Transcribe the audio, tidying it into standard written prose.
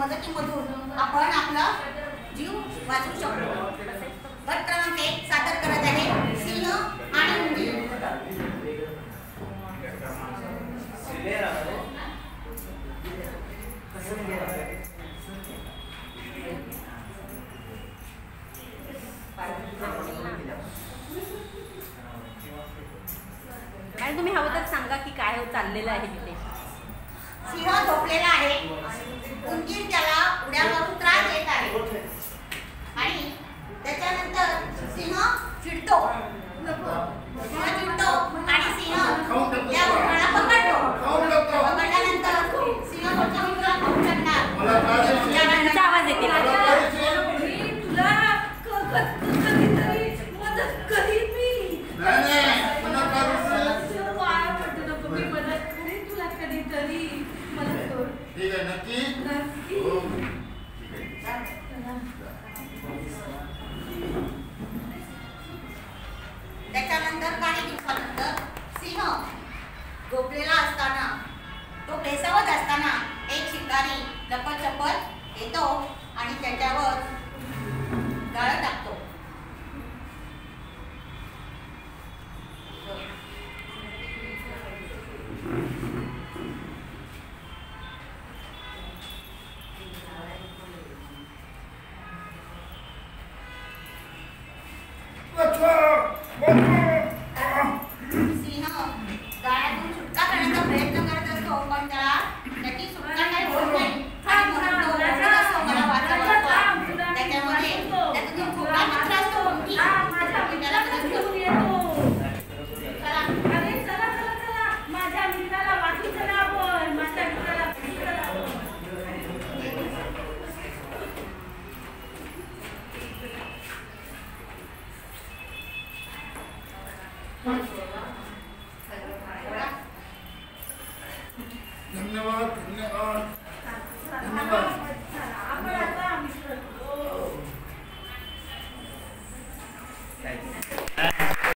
मदतीमधून आपण आपला जीव वाचवू शकतो. गट क्रमांक 1 सादर करत आहे सिंह आणि उंदीर. आणि तुम्ही हवं तर सांगा की काय चाललेलं आहे तिथे. सिंह झोपलेला आहे, उंदीर त्याला उड्या मारून त्रास देत आहे आणि त्याच्यानंतर सिंह चिडतो आणि सिंह त्या उंदराला पकडतो. पकडल्यानंतर सिंह पुढच्या उंदराला खाऊ शकणार. आवाज येते त्याच्यानंतर काही दिवसानंतर सिंह झोपलेला असताना, तो भेसावत असताना एक शिकारी लपत येतो आणि त्याच्यावर जाळं टाकतो. सिंह जाळ्यातून सुटका करण्याचा प्रयत्न करत असतो, पण त्याची सुटका काही होत नाही आणि म्हणून तो रडत असतो, मला वाचव. त्याच्यामध्ये त्याचा जो छोटा मित्र असतो उंदीर, त्याला मदत करून येतो. माझ्या मित्राला वाचू चला आपण, माझ्या मित्राला धन्यवाद धन्यवाद धन्यवाद.